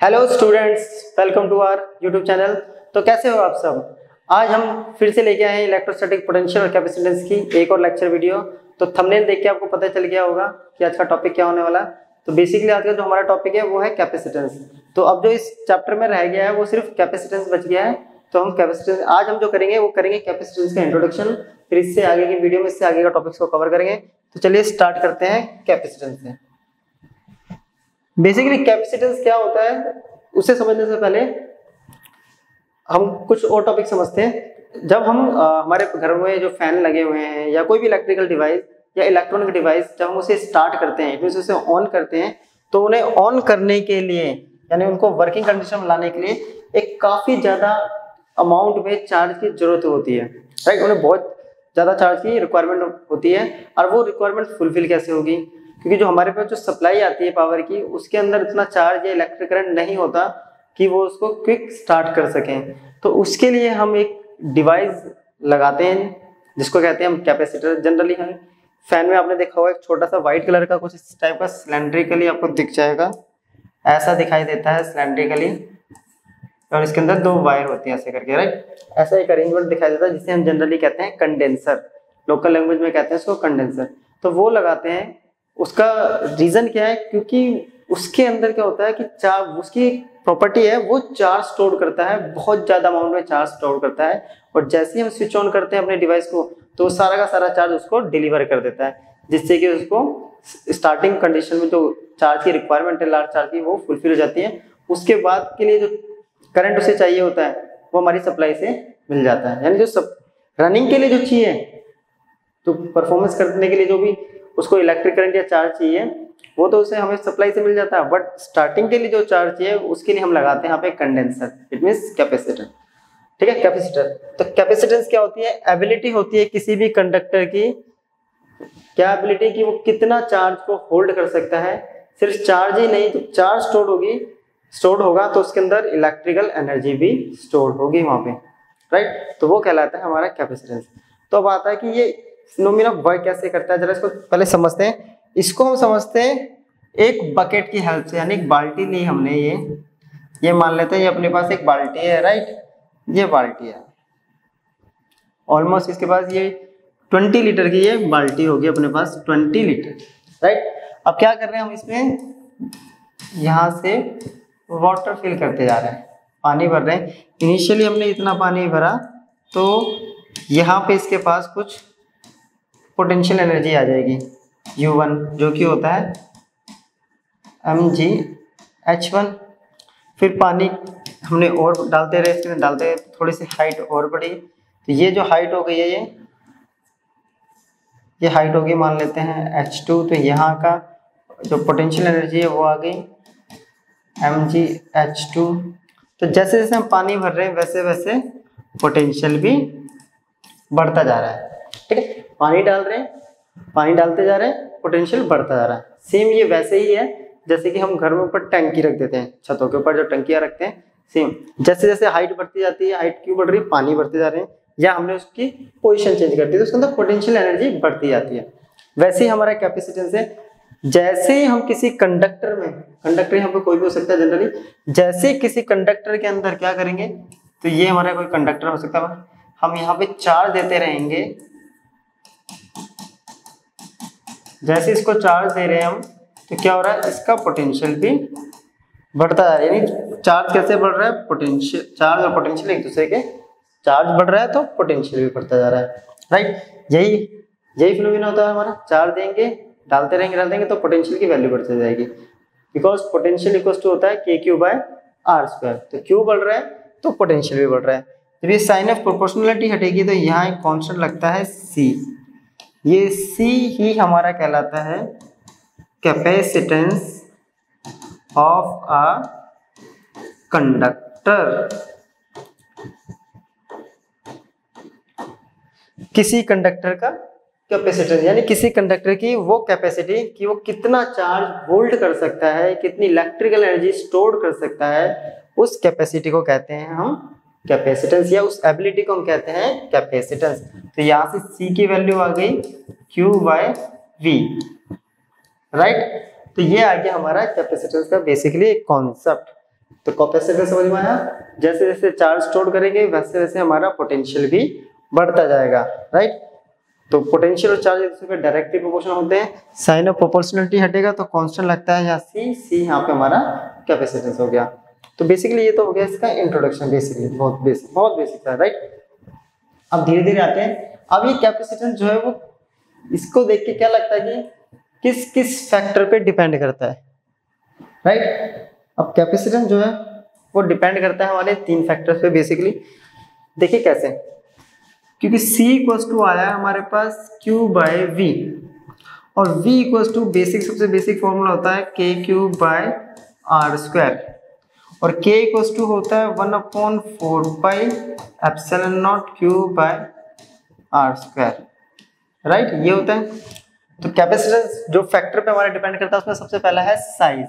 Hello students, welcome to our YouTube channel. तो कैसे हो आप सब। आज हम फिर से लेके आए हैं इलेक्ट्रोस्टैटिक पोटेंशियल और कैपेसिटेंस की एक और लेक्चर वीडियो। तो थंबनेल देख के आपको पता चल गया होगा कि आज का टॉपिक क्या होने वाला। तो बेसिकली आज का जो हमारा टॉपिक है वो है कैपेसिटेंस। तो अब जो इस चैप्टर में रह गया है वो सिर्फ कैपेसिटेंस बच गया है। तो हम कैपेसिटेंस आज हम जो करेंगे वो करेंगे कैपेसिटेंस का इंट्रोडक्शन, फिर इससे आगे की वीडियो में इससे आगे का टॉपिक्स को कवर करेंगे। तो चलिए स्टार्ट करते हैं कैपेसिटेंस से। बेसिकली कैपेसिटेंस क्या होता है उसे समझने से पहले हम कुछ और टॉपिक समझते हैं। जब हम हमारे घर में जो फैन लगे हुए हैं या कोई भी इलेक्ट्रिकल डिवाइस या इलेक्ट्रॉनिक डिवाइस जब हम उसे स्टार्ट करते हैं, उसे ऑन करते हैं, तो उन्हें ऑन करने के लिए यानी उनको वर्किंग कंडीशन में लाने के लिए एक काफी ज्यादा अमाउंट में चार्ज की जरूरत होती है, राइट। उन्हें बहुत ज्यादा चार्ज की रिक्वायरमेंट होती है। और वो रिक्वायरमेंट फुलफिल कैसे होगी, क्योंकि जो हमारे पास जो सप्लाई आती है पावर की उसके अंदर इतना चार्ज या इलेक्ट्रिक करंट नहीं होता कि वो उसको क्विक स्टार्ट कर सकें। तो उसके लिए हम एक डिवाइस लगाते हैं जिसको कहते हैं हम कैपेसिटर। जनरली हम फैन में आपने देखा होगा एक छोटा सा व्हाइट कलर का कुछ इस टाइप का सिलेंड्रिकली आपको दिख जाएगा, ऐसा दिखाई देता है सिलेंड्रिकली, और इसके अंदर दो वायर होती है ऐसे करके, राइट। ऐसा एक अरेंजमेंट दिखाई देता है जिसे हम जनरली कहते हैं कंडेंसर, लोकल लैंग्वेज में कहते हैं इसको कंडेंसर। तो वो लगाते हैं। उसका रीजन क्या है, क्योंकि उसके अंदर क्या होता है कि चार्ज, उसकी प्रॉपर्टी है वो चार्ज स्टोर करता है, बहुत ज्यादा अमाउंट में चार्ज स्टोर करता है। और जैसे ही हम स्विच ऑन करते हैं अपने डिवाइस को तो सारा का सारा चार्ज उसको डिलीवर कर देता है, जिससे कि उसको स्टार्टिंग कंडीशन में जो चार्ज की रिक्वायरमेंट है लार्ज चार्ज की वो फुलफिल हो जाती है। उसके बाद के लिए जो करंट उसे चाहिए होता है वो हमारी सप्लाई से मिल जाता है। यानी जो सब रनिंग के लिए जो चाहिए, तो परफॉर्मेंस करने के लिए जो भी उसको इलेक्ट्रिक करंट या चार्ज चाहिए वो तो उसे हमें सप्लाई से मिल जाता है। बट स्टार्टिंग के लिए जो चार्ज चाहिए उसके लिए हम लगाते हैं यहाँ पे कंडेंसर, इट मींस कैपेसिटर, ठीक है। कैपेसिटर, तो कैपेसिटेंस क्या होती है, एबिलिटी होती है किसी भी कंडक्टर की, क्या एबिलिटी कि वो कितना चार्ज को होल्ड कर सकता है। सिर्फ चार्ज ही नहीं, तो चार्ज स्टोर्ड होगा तो उसके अंदर इलेक्ट्रिकल एनर्जी भी स्टोर्ड होगी वहां पे, राइट। तो वो कहलाता है हमारा कैपेसिटेंस। तो अब आता है कि ये फिनोमेना वर्क कैसे करता है, जरा इसको पहले समझते हैं। इसको हम समझते हैं एक बकेट की हेल्प से, यानी एक बाल्टी ली हमने, ये मान लेते हैं ये अपने पास एक बाल्टी है, राइट। ये बाल्टी है ऑलमोस्ट, इसके पास ये 20 लीटर की ये बाल्टी होगी अपने पास, 20 लीटर, राइट। अब क्या कर रहे हैं हम इसमें, यहाँ से वाटर फिल करते जा रहे हैं, पानी भर रहे हैं। इनिशियली हमने इतना पानी भरा तो यहाँ पे इसके पास कुछ पोटेंशियल एनर्जी आ जाएगी U1, जो कि होता है mgH1। फिर पानी हमने और डालते रहे, इसमें डालते रहे, थोड़ी सी हाइट और बढ़ी। तो ये जो हाइट हो गई है ये हाइट होगी, मान लेते हैं H2। तो यहाँ का जो पोटेंशियल एनर्जी है वो आ गई mgH2। तो जैसे जैसे हम पानी भर रहे हैं वैसे वैसे पोटेंशियल भी बढ़ता जा रहा है, ठीक है। पानी डाल रहे हैं, पानी डालते जा रहे हैं, पोटेंशियल बढ़ता जा रहा है। सेम ये वैसे ही है जैसे कि हम घर में ऊपर टंकी रख देते हैं, छतों के ऊपर जो टंकियां रखते हैं, सेम जैसे जैसे हाइट बढ़ती जाती है, हाइट क्यों बढ़ रही है, पानी बढ़ते जा रहे हैं, या हमने उसकी पोजीशन चेंज कर दी तो उसके अंदर पोटेंशियल एनर्जी बढ़ती जाती है। वैसे ही हमारा कैपेसिटेंस है। जैसे ही हम किसी कंडक्टर में, कंडक्टर यहाँ पे कोई भी हो सकता है जनरली, जैसे किसी कंडक्टर के अंदर क्या करेंगे, तो ये हमारा कोई कंडक्टर हो सकता है, हम यहाँ पे चार्ज देते रहेंगे। जैसे इसको चार्ज दे रहे हैं हम तो क्या हो रहा है, इसका पोटेंशियल भी बढ़ता जा रहा है। यानी चार्ज कैसे बढ़ रहा है, पोटेंशियल, चार्ज और पोटेंशियल एक दूसरे के, चार्ज बढ़ रहा है तो पोटेंशियल भी बढ़ता जा रहा है, राइट। यही फिनोमेना होता है हमारा। चार्ज देंगे, डालते रहेंगे तो पोटेंशियल की वैल्यू बढ़ती जाएगी, बिकॉज पोटेंशियल इक्वल टू होता है KQ/R²। तो Q बढ़ रहा है तो पोटेंशियल भी बढ़ रहा है। जब ये साइन ऑफ प्रोपोर्शनलिटी हटेगी तो यहाँ एक कॉन्स्टेंट लगता है C। ये C ही हमारा कहलाता है कैपेसिटेंस ऑफ अ कंडक्टर। किसी कंडक्टर का कैपेसिटेंस यानी किसी कंडक्टर की वो कैपेसिटी कि वो कितना चार्ज होल्ड कर सकता है, कितनी इलेक्ट्रिकल एनर्जी स्टोर कर सकता है, उस कैपेसिटी को कहते हैं हम कैपेसिटेंस, या उस एबिलिटी को हम कहते हैं कैपेसिटेंस। तो यहाँ से C की वैल्यू आ गई Q/V, राइट। तो ये आ गया हमारा कैपेसिटेंस का बेसिकली एक कॉन्सेप्ट। तो कैपेसिटेंस समझ में आया, जैसे जैसे चार्ज स्टोर करेंगे वैसे वैसे हमारा पोटेंशियल भी बढ़ता जाएगा, राइट। तो पोटेंशियल और चार्ज एक दूसरे के डायरेक्टली प्रोपोर्शनल होते हैं, साइन ऑफ प्रोपोर्शनलिटी हटेगा तो कांस्टेंट लगता है यहाँ सी यहाँ पे हमारा कैपेसिटेंस हो गया। तो बेसिकली ये तो हो गया इसका इंट्रोडक्शन, बेसिकली बहुत बेसिक था, राइट। अब धीरे धीरे आते हैं, अब ये कैपेसिटेंस जो है वो इसको देख के क्या लगता है कि किस किस फैक्टर पे डिपेंड करता है, राइट। अब कैपेसिटेंस जो है वो डिपेंड करता है हमारे 3 फैक्टर्स पे बेसिकली। देखिए कैसे, क्योंकि C इक्वल्स टू आया हमारे पास Q बाय V और V इक्वल्स टू बेसिक सबसे बेसिक फॉर्मूला होता है KQ बाय R स्क्वायर और K इक्वल्स टू होता है 1/4 pi epsilon naught Q by R square, right. ये होता है। तो कैपेसिटेंस जो फैक्टर पे हमारा डिपेंड करता है उसमें सबसे पहला है साइज,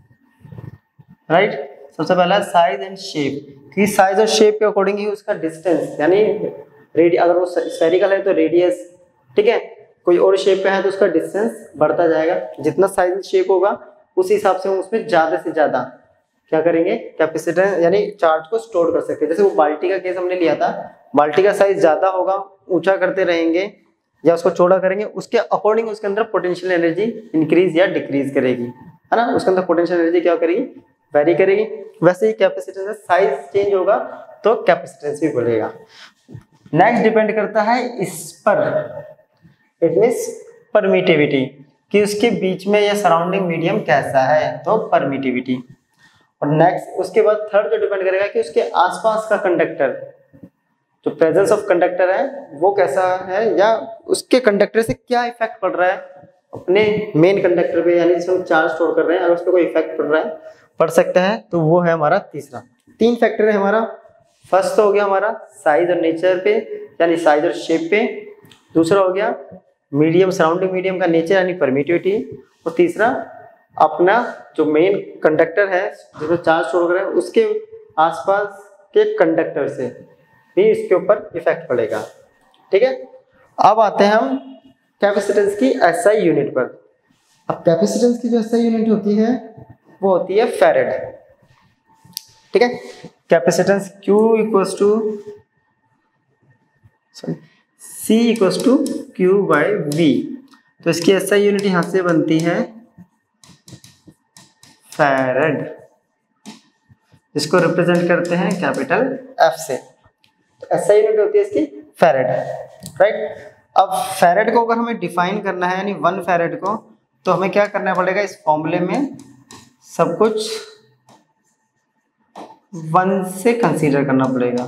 राइट। सबसे पहला है साइज एंड शेप, क्योंकि साइज और शेप के अकॉर्डिंग ही उसका डिस्टेंस यानी रेडियस, अगर वो स्फेरिकल है तो रेडियस, ठीक है, कोई और शेप पे है तो उसका डिस्टेंस बढ़ता जाएगा। जितना साइज एंड शेप होगा उस हिसाब से हम उसमें ज्यादा से ज्यादा क्या करेंगे, कैपेसिटेंस यानी चार्ज को स्टोर कर सकते हैं। जैसे वो बाल्टी का केस हमने लिया था, बाल्टी का साइज ज्यादा होगा, ऊंचा करते रहेंगे या उसको चौड़ा करेंगे, उसके अकॉर्डिंग उसके अंदर पोटेंशियल एनर्जी इंक्रीज या डिक्रीज करेगी, है ना। उसके अंदर पोटेंशियल एनर्जी क्या करेगी, वेरी करेगी। वैसे ही कैपेसिटेंस का साइज चेंज होगा तो कैपेसिटेंस भी बढ़ेगा। नेक्स्ट डिपेंड करता है इस पर, इट मींस परमिटिविटी, कि उसके बीच में या सराउंडिंग मीडियम कैसा है, तो परमिटिविटी। और नेक्स्ट उसके बाद थर्ड जो डिपेंड करेगा कि उसके आसपास का कंडक्टर, जो प्रेजेंस ऑफ कंडक्टर है वो कैसा है या उसके कंडक्टर से क्या इफेक्ट पड़ रहा है अपने मेन कंडक्टर पे, यानी जिसमें चार्ज स्टोर कर रहे हैं, अगर उस पर कोई इफेक्ट पड़ रहा है, पड़ सकता है, तो वो है हमारा तीसरा। 3 फैक्टर है हमारा। फर्स्ट तो हो गया हमारा साइज और नेचर पे यानी साइज और शेप पे, दूसरा हो गया मीडियम, सराउंडिंग मीडियम का नेचर यानी परमिटिविटी, और तीसरा अपना जो मेन कंडक्टर है जिसमें चार्ज स्टोर कर रहे हैं उसके आसपास के कंडक्टर से भी इसके ऊपर इफेक्ट पड़ेगा, ठीक है। अब आते हैं हम कैपेसिटेंस की एसआई यूनिट पर। अब कैपेसिटेंस की जो एसआई यूनिट होती है वो होती है फैरेड, ठीक है। Capacitance Q equals to C equals to Q by V, तो इसकी एसआई यूनिट यहां से बनती है फैरेड, जिसको रिप्रेजेंट करते हैं कैपिटल F से। तो एसआई यूनिट होती है इसकी फैरेड, राइट। अब फैरेड को अगर हमें डिफाइन करना है यानी 1 फैरेड को, तो हमें क्या करना पड़ेगा, इस फॉर्मूले में सब कुछ 1 से कंसीडर करना पड़ेगा।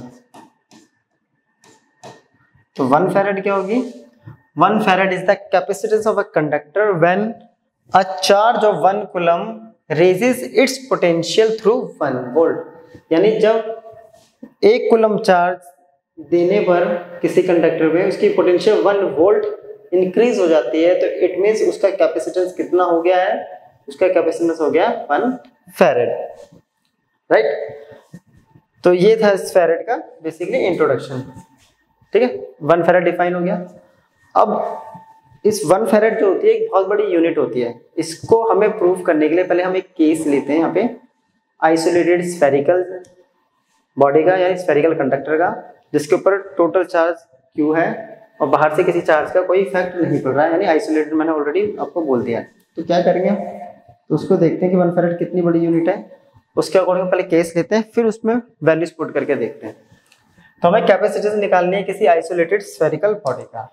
तो 1 फैरेड क्या होगी, 1 farad is the capacitance of a conductor when a charge of 1 coulomb raises its potential through 1 volt. यानी जब 1 कूलम चार्ज देने पर किसी कंडक्टर में उसकी पोटेंशियल 1 वोल्ट इंक्रीज हो जाती है, तो इट मींस उसका कैपेसिटेंस कितना हो गया है, उसका कैपेसिटेंस हो गया 1 फैरेड, राइट। तो ये था इस फैरेड का बेसिकली इंट्रोडक्शन, ठीक है। 1 फैरेड डिफाइन हो गया। अब इस 1 फैरेड जो होती है एक बहुत बड़ी यूनिट होती है। इसको हमें प्रूव करने के लिए पहले हम एक केस लेते हैं यहाँ पे, आइसोलेटेड स्फेरिकल बॉडी का यानी स्फेरिकल कंडक्टर का, जिसके ऊपर टोटल चार्ज Q है और बाहर से किसी चार्ज का कोई इफेक्ट नहीं पड़ रहा है, यानी आइसोलेटेड, मैंने ऑलरेडी आपको बोल दिया है। तो क्या करेंगे, तो उसको देखते हैं कि 1 फैरेड कितनी बड़ी यूनिट है, उसके अकॉर्डिंग पहले केस लेते हैं, फिर उसमें वैल्यूज पुट करके देखते हैं। तो हमें कैपेसिटेंस निकालनी है किसी आइसोलेटेड स्फेरिकल बॉडी का,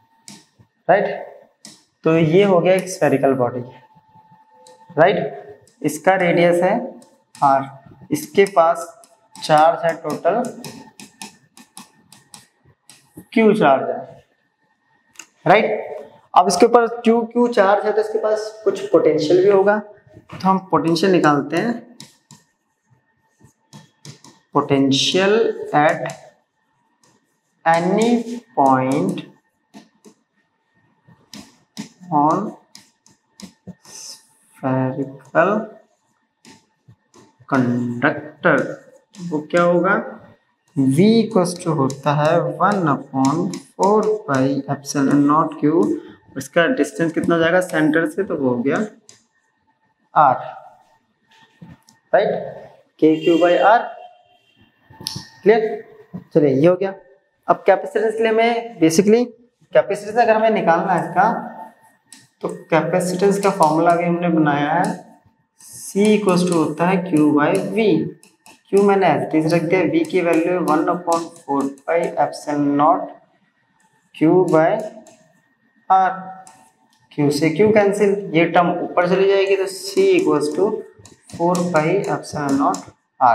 राइट। तो ये हो गया एक स्फेरिकल बॉडी, राइट। इसका रेडियस है r, इसके पास चार्ज है टोटल Q चार्ज है, राइट। अब इसके ऊपर Q चार्ज है तो इसके पास कुछ पोटेंशियल भी होगा, तो हम पोटेंशियल निकालते हैं। Potential at any point on spherical conductor, वो क्या होगा, V इक्वल्स टू होता है 1/4 पाई एप्सिलॉन नॉट Q, इसका डिस्टेंस कितना जाएगा सेंटर से, तो वो हो गया R, right. K Q by R. Clear? चलिए ये हो गया। अब कैपेसिटेंस के लिए हमें बेसिकली कैपेसिटेंस अगर हमें निकालना है इसका, तो कैपेसिटेंस का फॉर्मूला भी हमने बनाया है, C इक्वल टू होता है Q बाई V। Q मैंने एज रख दिया, V की value 1/4 pi epsilon naught Q by R। Q से Q कैंसिल, ये टर्म ऊपर चली जाएगी, तो C equal to 4 pi epsilon naught R।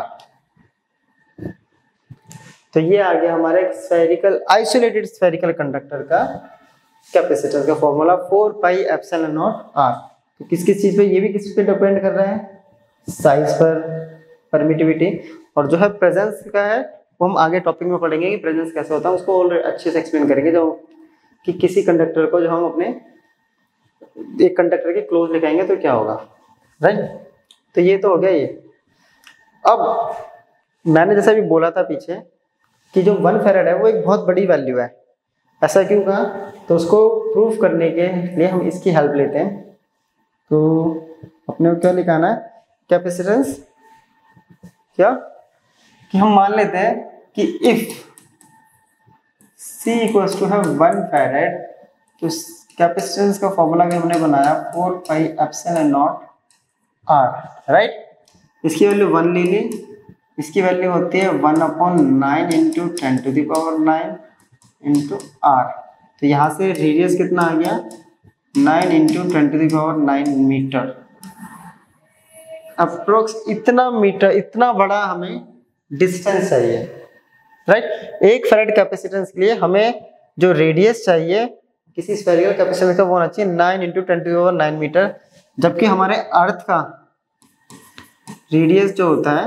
तो ये आ गया हमारे स्फेरिकल आइसोलेटेड स्फेरिकल कंडक्टर का कैपेसिटेंस का formula 4 pi epsilon naught R। तो किस किस चीज पे, ये भी किस पे डिपेंड कर रहा है, साइज पर, परमिटिविटी, और जो है प्रेजेंस का है वो हम आगे टॉपिक में पढ़ेंगे कि प्रेजेंस कैसे होता है, उसको और अच्छे से एक्सप्लेन करेंगे, जो कि किसी कंडक्टर को जो हम अपने एक कंडक्टर के क्लोज लिखाएंगे तो क्या होगा, राइट। तो ये तो हो गया ये। अब मैंने जैसा भी बोला था पीछे कि जो 1 फैराड है वो एक बहुत बड़ी वैल्यू है, ऐसा क्यों कहा, तो उसको प्रूफ करने के लिए हम इसकी हेल्प लेते हैं। तो अपने को क्या लिखाना है, कैपेसिटेंस, क्या कि हम मान लेते हैं कि इफ C इक्वल्स टू है 1 फैराड, तो कैपेसिटेंस का फॉर्मूला भी हमने बनाया 4 pi epsilon naught R, right. इसकी वैल्यू 1 ले ली, इसकी वैल्यू होती है 1/9 इंटू 10⁹ इंटू R। तो यहाँ से रेडियस कितना आ गया, 9 इंटू 10⁹ मीटर, अप्रोक्स इतना मीटर, इतना बड़ा हमें डिस्टेंस चाहिए, राइट। एक फैराड कैपेसिटेंस के लिए हमें जो रेडियस चाहिए किसी स्फेरिकल कैपेसिटेंस का वो होना चाहिए 9 इंटू 10⁹ मीटर, जबकि हमारे अर्थ का रेडियस जो होता है,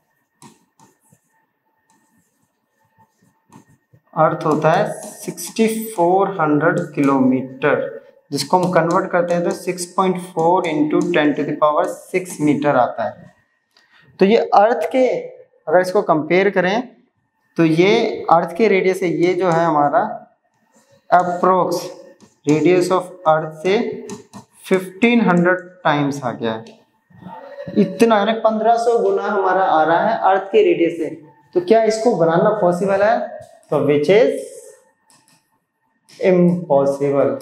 अर्थ होता है 6400 किलोमीटर, जिसको हम कन्वर्ट करते हैं तो 6.4 इंटू 10⁶ मीटर आता है। तो ये अर्थ के, अगर इसको कंपेयर करें तो ये अर्थ के रेडियस है, ये जो है हमारा अप्रोक्स रेडियस ऑफ अर्थ से 1500 टाइम्स आ गया है, इतना है 1500 गुना हमारा आ रहा है अर्थ के रेडियस से। तो क्या इसको बनाना पॉसिबल है, तो विच इज इम्पॉसिबल,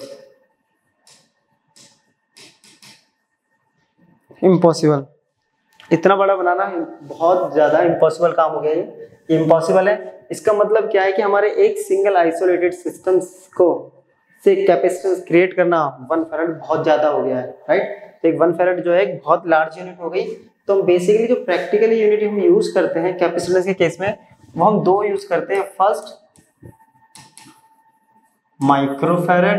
इम्पॉसिबल, इतना बड़ा बनाना बहुत ज्यादा इम्पॉसिबल काम हो गया, ये इम्पॉसिबल है। इसका मतलब क्या है कि हमारे एक सिंगल आइसोलेटेड सिस्टम्स को से कैपेसिटेंस क्रिएट करना 1 फैराड बहुत ज्यादा हो गया है, राइट। तो एक 1 फैराड जो है एक बहुत लार्ज यूनिट हो गई। तो हम बेसिकली जो प्रैक्टिकली यूनिट हम यूज करते हैं कैपेसिटेंस के केस में, वो हम दो यूज करते हैं। फर्स्ट माइक्रोफैराड,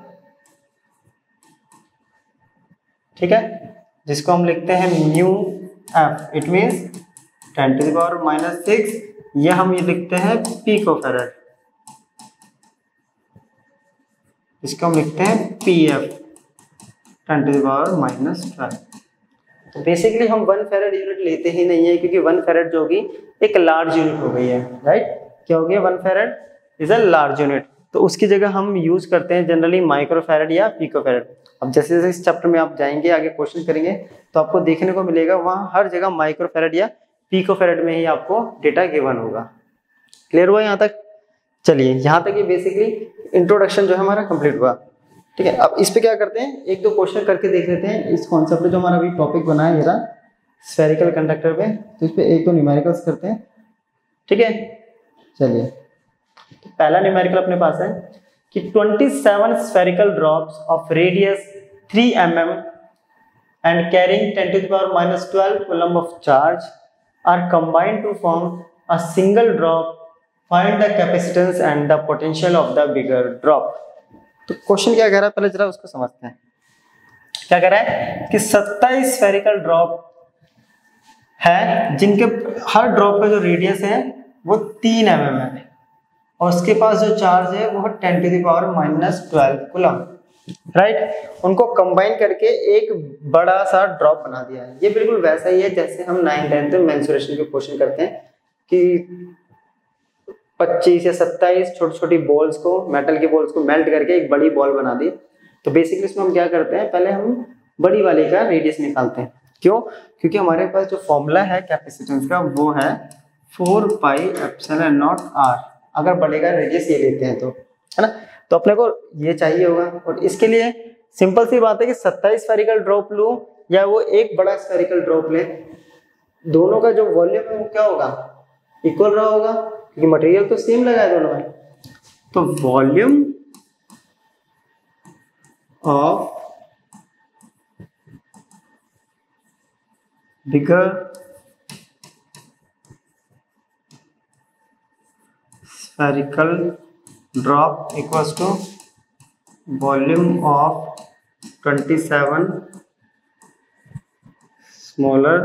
ठीक है, जिसको हम लिखते हैं म्यू एफ, इट मींस 10⁻⁻⁶, या हम ये लिखते हैं पिकोफैराड, इसको हम लिखते हैं पी एफ 10⁻⁻12। तो बेसिकली हम 1 फैराड यूनिट लेते ही नहीं है, क्योंकि 1 फैराड जो होगी एक लार्ज यूनिट हो गई है, राइट। क्या हो गया, 1 farad is a large unit. तो उसकी जगह हम यूज करते हैं जनरली माइक्रोफैराड या पिकोफैराड। अब जैसे जैसे इस चैप्टर में आप जाएंगे, आगे क्वेश्चन करेंगे, तो आपको देखने को मिलेगा वहाँ हर जगह माइक्रोफैराड या पिकोफैराड में ही आपको डेटा गिवन होगा। क्लियर हुआ यहाँ तक? चलिए यहाँ तक ये बेसिकली इंट्रोडक्शन जो है हमारा कंप्लीट हुआ, ठीक है। अब इस पे क्या करते हैं, एक दो क्वेश्चन करके देख लेते हैं इस कॉन्सेप्ट पे जो हमारा अभी टॉपिक बना है, ये स्फेरिकल कंडक्टर पे। तो इस पे एक दो न्यूमेरिकल्स करते हैं, ठीक है। चलिए, तो पहला न्यूमेरिकल अपने पास है कि 27 spherical drops of radius 3 mm and carrying 10⁻⁻12 coulomb of charge are combined to form a single drop. Find the capacitance and the potential of the bigger drop. तो क्वेश्चन क्या कह रहा है, पहले जरा उसको समझते हैं। क्या कह रहा है कि 27 स्फेरिकल ड्रॉप है, जिनके हर ड्रॉप का जो रेडियस है वो 3 mm है, और उसके पास जो चार्ज है वो 10⁻⁻12 कूलम, राइट। उनको कंबाइन करके एक बड़ा सा ड्रॉप बना दिया है। ये बिल्कुल वैसा ही है जैसे हम 9th-10th में मेंसुरेशन के क्वेश्चन करते हैं कि 25 या 27 छोटी छोटी बॉल्स को, मेटल की बॉल्स को मेल्ट करके एक बड़ी बॉल बना दी। तो बेसिकली इसमें हम क्या करते हैं, पहले हम बड़ी वाले का रेडियस निकालते हैं। क्यों? क्योंकि हमारे पास जो फॉर्मूला है कैपेसिटेंस का वो है 4 पाई एप्सिलॉन नॉट आर। अगर बढ़ेगा रेडियस ये लेते हैं तो, है ना, तो अपने को ये चाहिए होगा। और इसके लिए सिंपल सी बात है कि 27 स्फेरिकल ड्रॉप लूं या वो एक बड़ा स्फेरिकल ड्रॉप ले, दोनों का जो वॉल्यूम है वो क्या होगा, इक्वल रहा होगा, क्योंकि मटेरियल तो सेम लगा है दोनों में। तो volume of bigger spherical drop equals to volume of 27 smaller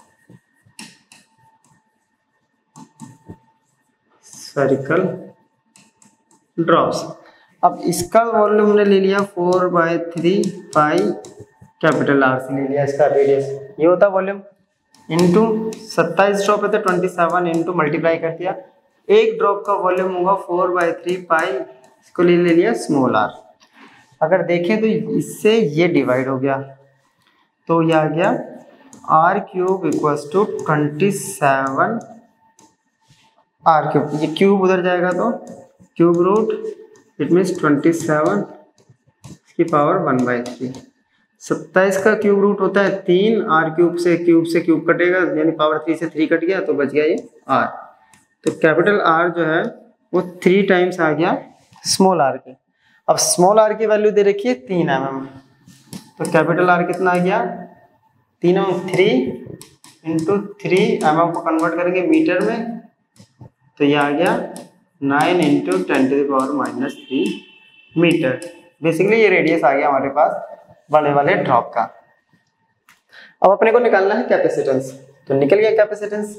spherical drops. अब इसका वॉल्यूम हमने ले लिया 4/3 पाई कैपिटल आर से ले लिया, इसका रेडियस ये होता है वॉल्यूम, इंटू 27 ड्रॉप है तो 27 इंटू मल्टीप्लाई कर दिया, एक ड्रॉप का वॉल्यूम होगा 4/3 पाई, इसको ले लिया स्मॉल आर। अगर देखें तो इससे ये डिवाइड हो गया, तो ये आ गया R cube equals to 27 R cube, ये क्यूब उधर जाएगा तो क्यूब रूट, इट मीन्स 27 की पावर 1/3। 27 का क्यूब रूट होता है 3, आर क्यूब से क्यूब कटेगा, यानी पावर 3 से 3 कट गया तो बच गया ये आर। तो कैपिटल आर जो है वो 3 टाइम्स आ गया स्मॉल आर के। अब स्मॉल आर की वैल्यू दे रखी है 3 mm, तो कैपिटल आर कितना आ गया 3 mm, 3 इंटू 3 mm को कन्वर्ट करेंगे मीटर में, तो ये आ गया 9 इंटू 10⁻³ मीटर। बेसिकली ये रेडियस आ गया हमारे पास बड़े वाले ड्रॉप का। अब अपने को निकालना है कैपेसिटेंस, तो निकल गया capacitance.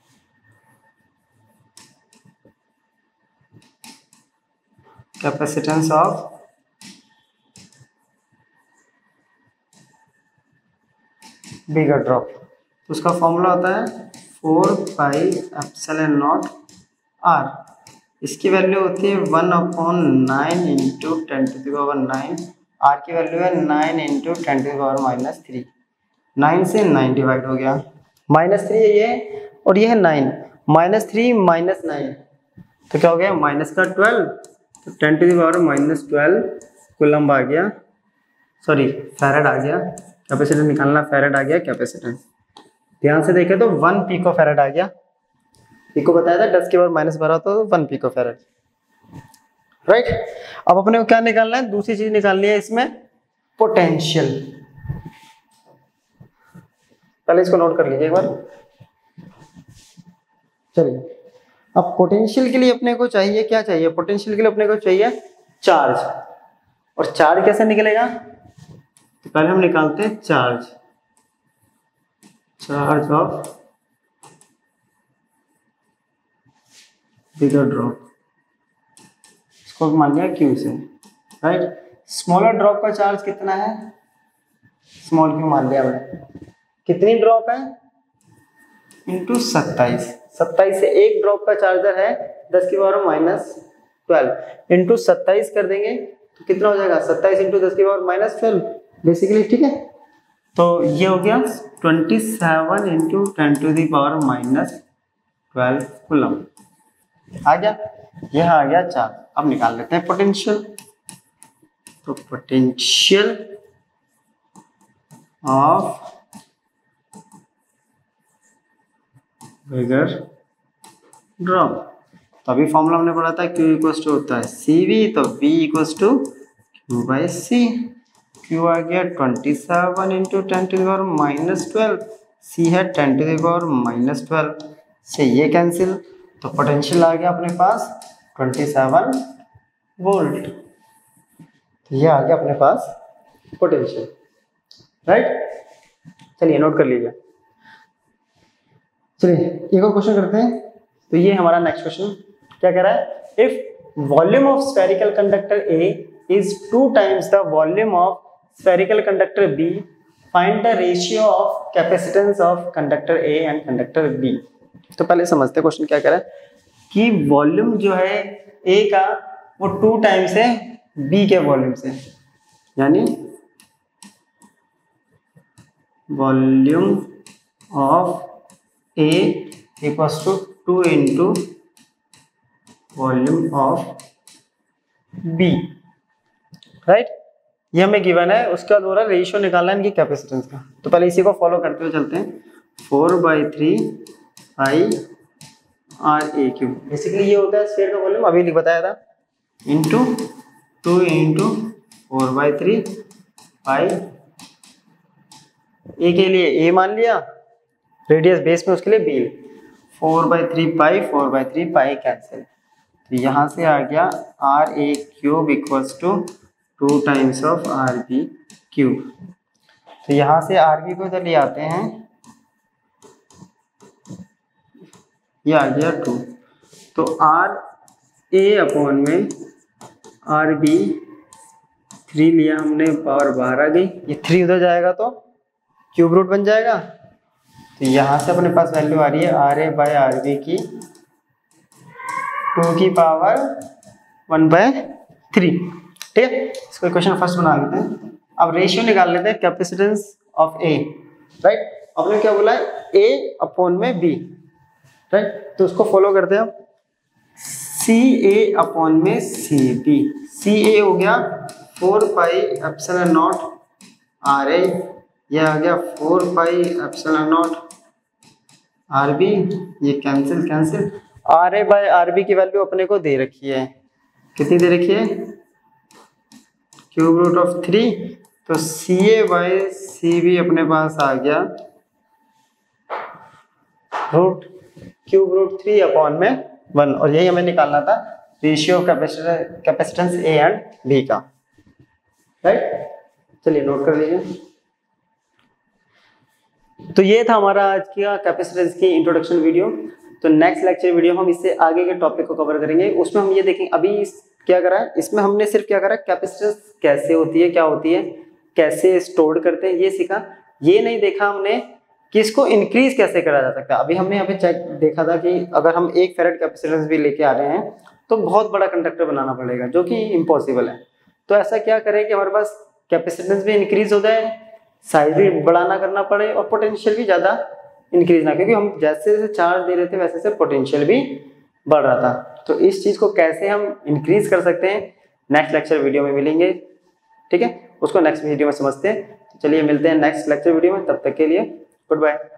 Capacitance of bigger drop, तो उसका फॉर्मूला होता है 4 पाई एप्सिलॉन नॉट आर। इसकी वैल्यू होती है 1/9 इंटू 10⁹, आर की वैल्यू है 9 इंटू 10⁻³ 9 से 9 डिवाइड हो गया, -3 है ये और ये है 9, -3 -9 तो क्या हो गया माइनस का 12, तो 10⁻12 कूलम्ब आ गया, सॉरी फैरेड आ गया। कैपेसिटेंस निकालना, फैरेड आ गया कैपेसिटेंस। ध्यान से देखें तो 1 पिको फैरेड आ गया, पिको बताया था 10 की पावर माइनस भरा तो 1 पिको फैरेड, राइट। अब अपने को क्या निकालना है, दूसरी चीज निकालनी है इसमें, पोटेंशियल। पहले इसको नोट कर लीजिए एक बार। चलिए, अब पोटेंशियल के लिए अपने को चाहिए, क्या चाहिए पोटेंशियल के लिए अपने को चाहिए चार्ज। और चार्ज कैसे निकलेगा, तो पहले हम निकालते हैं चार्ज ऑफ बिगर ड्रॉप, इसको मान लिया क्यू से, राइट। स्मॉलर ड्रॉप का चार्ज कितना है, स्मॉल क्यू मान लिया हमने, कितनी ड्रॉप है इंटू 27, 27 से एक ड्रॉप का चार्जर है 10⁻12 इंटू 27 कर देंगे तो कितना हो जाएगा 27 इंटू 10⁻12 बेसिकली, ठीक है। तो ये हो गया 27 इंटू 10⁻12 कूलम्ब आ गया, यह आ गया चार्ज। अब निकाल लेते हैं पोटेंशियल, तो पोटेंशियल ऑफ बिगर ड्रॉप, तो अभी फॉर्मूला हमने पढ़ा था Q इक्वल्स टू होता है CV, तो V equals to Q/C। Q आ गया 27 इंटू 10⁻12, C है 10⁻12 से ये कैंसिल, तो पोटेंशियल आ गया अपने पास 27 वोल्ट, तो ये आ गया अपने पास पोटेंशियल, राइट। चलिए नोट कर लीजिए। चलिए एक और क्वेश्चन करते हैं, तो ये हमारा नेक्स्ट क्वेश्चन क्या कह रहा है, if volume of spherical conductor A is 2 times the volume of spherical conductor B, find the ratio of capacitance of conductor A and conductor B। तो पहले समझते हैं क्वेश्चन क्या कह रहा है कि वॉल्यूम जो है A का वो 2 टाइम्स है B के वॉल्यूम से, यानी volume of A equals to 2 into volume of B, right. ये हमें गिवन है। उसके बाद हो रहा है रेशियो निकालना है इनकी कैपेसिटेंस का। तो पहले इसी को फॉलो करते हुए चलते हैं। 4/3 pi R A cube, basically ये होता है स्फीयर का वॉल्यूम, अभी बताया था, इंटू 2 इंटू 4/3 पाई, ए के लिए ए मान लिया, रेडियस बेस में उसके लिए बी, 4/3 पाई 4/3 पाई कैंसिल, तो यहाँ से आ गया R A cube equals to 2 times of R B cube. तो यहाँ से आर बी को इधर ले आते हैं, ये आ गया 2, तो आर ए अपॉन में आर बी 3 लिया हमने, पावर बाहर आ गई, ये 3 उधर जाएगा तो क्यूब रूट बन जाएगा। तो यहाँ से अपने पास वैल्यू आ रही है R A by R B की 2 की पावर 1/3, ठीक है। इसको इक्वेशन फर्स्ट बना लेते हैं। अब रेशियो निकाल लेते हैं कैपेसिटेंस ऑफ ए, राइट। आपने क्या बोला है, ए अपॉन में बी, राइट। तो उसको फॉलो करते हैं अब, सी ए अपॉन में सी बी। सी ए हो गया 4 pi epsilon naught r a, यह आ गया 4 pi epsilon naught r b, ये cancel cancel. R A by R B की वैल्यू अपने को दे रखी है, कितनी दे रखी है, क्यूब रूट ऑफ 3, तो सी ए बाय सी बी अपने पास आ गया रूट क्यूब रूट 3 अपॉन में 1, और यही हमें निकालना था ratio capacitance A and B का, राइट। चलिए नोट कर लीजिए। तो ये था हमारा आज का कैपेसिटेंस की इंट्रोडक्शन वीडियो। तो नेक्स्ट लेक्चर वीडियो हम इससे आगे के टॉपिक को कवर करेंगे, उसमें हम ये देखेंगे। अभी क्या करा है, इसमें हमने सिर्फ क्या करा, कैपेसिटेंस कैसे होती है, क्या होती है, कैसे स्टोर करते हैं, ये सीखा। ये नहीं देखा हमने कि इसको इंक्रीज कैसे करा जा सकता है। अभी हमने यहाँ पे चेक देखा था कि अगर हम 1 फैरेड कैपेसिटेंस भी लेके आ रहे हैं तो बहुत बड़ा कंडक्टर बनाना पड़ेगा, जो कि इम्पॉसिबल है। तो ऐसा क्या करें कि हमारे पास कैपेसिटेंस भी इंक्रीज हो जाए, साइज भी बढ़ाना करना पड़े, और पोटेंशियल भी ज़्यादा इंक्रीज ना, क्योंकि हम जैसे जैसे चार्ज दे रहे थे वैसे वैसे पोटेंशियल भी बढ़ रहा था। तो इस चीज़ को कैसे हम इंक्रीज कर सकते हैं, नेक्स्ट लेक्चर वीडियो में मिलेंगे, ठीक है। उसको नेक्स्ट वीडियो में समझते हैं। तो चलिए मिलते हैं नेक्स्ट लेक्चर वीडियो में, तब तक के लिए गुड बाय।